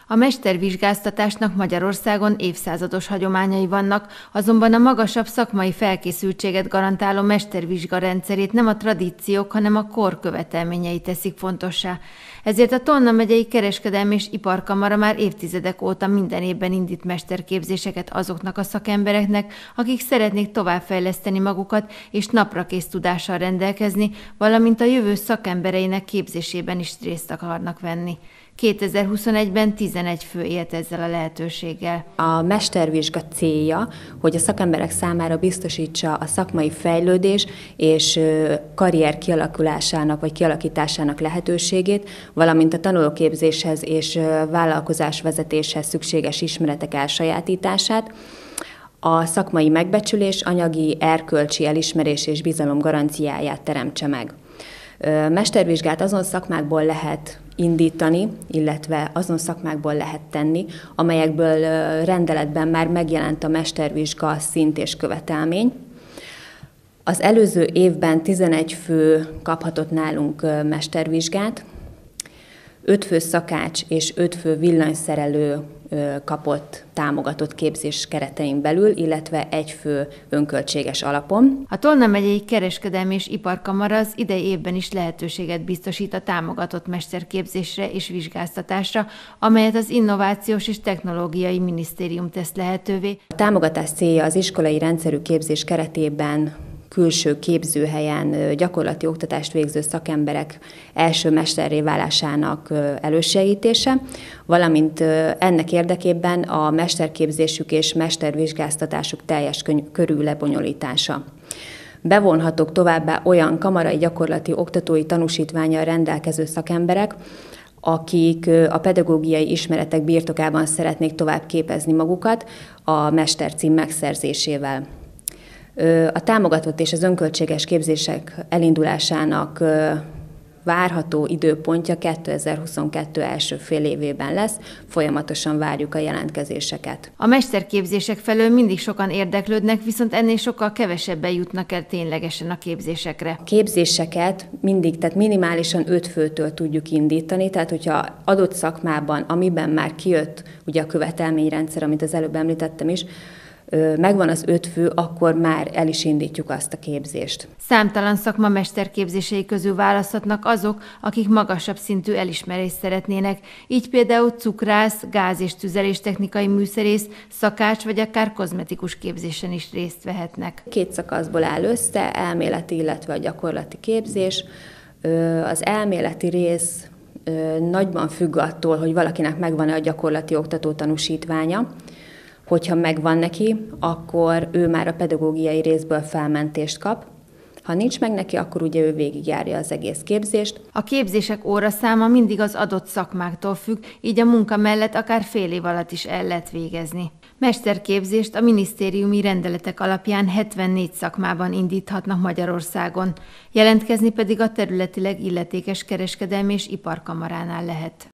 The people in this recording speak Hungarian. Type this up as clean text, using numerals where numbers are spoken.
A mestervizsgáztatásnak Magyarországon évszázados hagyományai vannak, azonban a magasabb szakmai felkészültséget garantáló mestervizsga rendszerét nem a tradíciók, hanem a kor követelményei teszik fontossá. Ezért a Tolna megyei Kereskedelmi és Iparkamara már évtizedek óta minden évben indít mesterképzéseket azoknak a szakembereknek, akik szeretnék továbbfejleszteni magukat és naprakész tudással rendelkezni, valamint a jövő szakembereinek képzésében is részt akarnak venni. 2021-ben 11 fő élt ezzel a lehetőséggel. A mestervizsga célja, hogy a szakemberek számára biztosítsa a szakmai fejlődés és karrier kialakulásának vagy kialakításának lehetőségét, valamint a tanulóképzéshez és vállalkozásvezetéshez szükséges ismeretek elsajátítását, a szakmai megbecsülés, anyagi, erkölcsi elismerés és bizalom garanciáját teremtse meg. Mestervizsgát azon szakmákból lehet indítani, illetve azon szakmákból lehet tenni, amelyekből rendeletben már megjelent a mestervizsga szint és követelmény. Az előző évben 11 fő kaphatott nálunk mestervizsgát, 5 fő szakács és 5 fő villanyszerelő kapott támogatott képzés keretein belül, illetve 1 fő önköltséges alapon. A Tolna megyei Kereskedelmi és Iparkamara az idei évben is lehetőséget biztosít a támogatott mesterképzésre és vizsgáztatásra, amelyet az Innovációs és Technológiai Minisztérium tesz lehetővé. A támogatás célja az iskolai rendszerű képzés keretében külső képzőhelyen gyakorlati oktatást végző szakemberek első mesterré válásának elősegítése, valamint ennek érdekében a mesterképzésük és mestervizsgáztatásuk teljes körű lebonyolítása. Bevonhatók továbbá olyan kamarai gyakorlati oktatói tanúsítvánnyal rendelkező szakemberek, akik a pedagógiai ismeretek birtokában szeretnék tovább képezni magukat a mestercím megszerzésével. A támogatott és az önköltséges képzések elindulásának várható időpontja 2022 első fél évében lesz, folyamatosan várjuk a jelentkezéseket. A mesterképzések felől mindig sokan érdeklődnek, viszont ennél sokkal kevesebben jutnak el ténylegesen a képzésekre. A képzéseket mindig, tehát minimálisan 5 főtől tudjuk indítani, tehát hogyha adott szakmában, amiben már kijött ugye a követelményrendszer, amit az előbb említettem is, megvan az 5 fő, akkor már el is indítjuk azt a képzést. Számtalan szakma mesterképzései közül választhatnak azok, akik magasabb szintű elismerést szeretnének, így például cukrász, gáz- és tüzeléstechnikai műszerész, szakács vagy akár kozmetikus képzésen is részt vehetnek. 2 szakaszból áll össze, elméleti, illetve a gyakorlati képzés. Az elméleti rész nagyban függ attól, hogy valakinek megvan-e a gyakorlati oktató tanúsítványa. Hogyha megvan neki, akkor ő már a pedagógiai részből felmentést kap. Ha nincs meg neki, akkor ugye ő végigjárja az egész képzést. A képzések óraszáma mindig az adott szakmáktól függ, így a munka mellett akár fél év alatt is el lehet végezni. Mesterképzést a minisztériumi rendeletek alapján 74 szakmában indíthatnak Magyarországon. Jelentkezni pedig a területileg illetékes kereskedelmi és iparkamaránál lehet.